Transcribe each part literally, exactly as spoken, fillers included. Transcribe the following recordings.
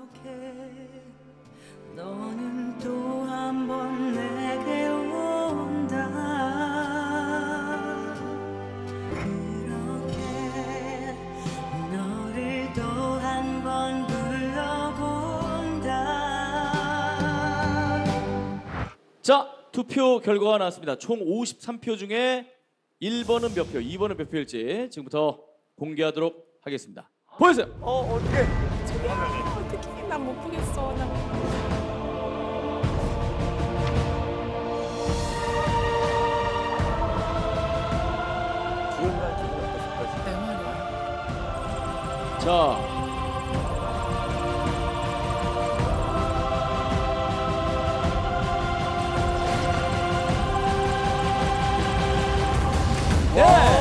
너는 또 한 번 내게 온다. 그렇게 너를 또 한 번 불러본다. 자, 투표 결과가 나왔습니다. 총 오십삼 표 중에 일 번은 몇 표, 이 번은 몇 표일지 지금부터 공개하도록 하겠습니다. 보여주세요. 어, 어떻게? 어떻게 난 못 보겠어. 나. 기억날 기분이 어떠실까? 내 말이야. 자, 네.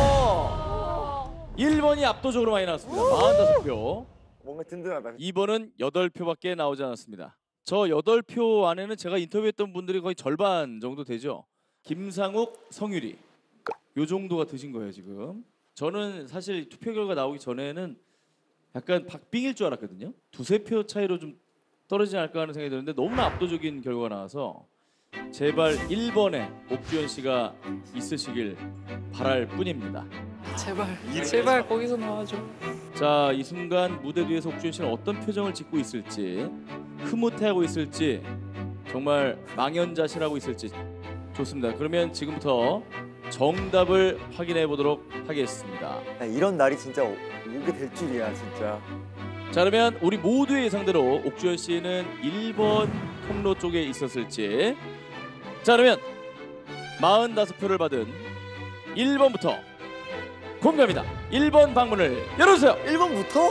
일 번이 압도적으로 많이 나왔습니다. 사십오 표. 뭔가 든든하다. 이 번은 여덟 표밖에 나오지 않았습니다. 저 여덟 표 안에는 제가 인터뷰했던 분들이 거의 절반 정도 되죠. 김상욱, 성유리 요 정도가 드신 거예요 지금. 저는 사실 투표 결과 나오기 전에는 약간 박빙일 줄 알았거든요. 두세 표 차이로 좀 떨어지지 않을까 하는 생각이 드는데 너무나 압도적인 결과가 나와서 제발 일 번에 옥주현 씨가 있으시길 바랄 뿐입니다. 제발, 제발 거기서 나와줘. 자, 이 순간 무대 뒤에서 옥주현 씨는 어떤 표정을 짓고 있을지, 흐뭇해하고 있을지, 정말 망연자실하고 있을지 좋습니다. 그러면 지금부터 정답을 확인해 보도록 하겠습니다. 야, 이런 날이 진짜 오- 오게 될 줄이야 진짜. 자, 그러면 우리 모두의 예상대로 옥주현 씨는 일 번 통로 쪽에 있었을지. 자, 그러면 사십오 표를 받은 일 번부터 공개합니다. 일 번 방문을 열어주세요. 일 번부터?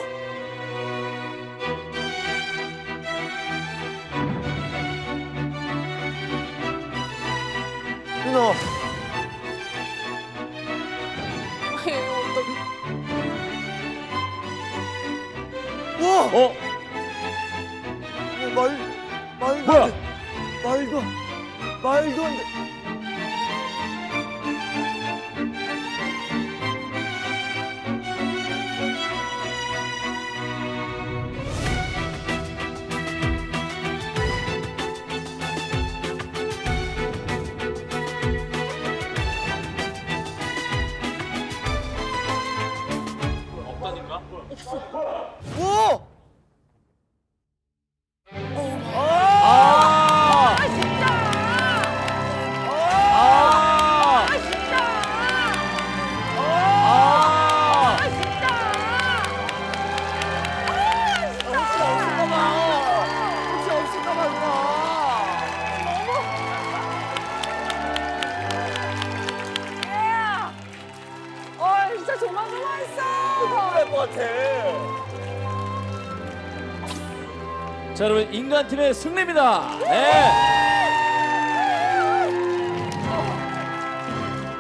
누나. 와! 어? 말 말도 뭐야? 안 돼. 말도 말도 안 돼. 없다니까? 오! 아! 아 진짜. 아! 아 진짜. 아! 아 진짜. 혹시 없을까봐. 혹시 없을까봐 누나. 어 진짜 조마조마했어. 할것 같아. 자, 여러분 인간팀의 승리입니다. 네.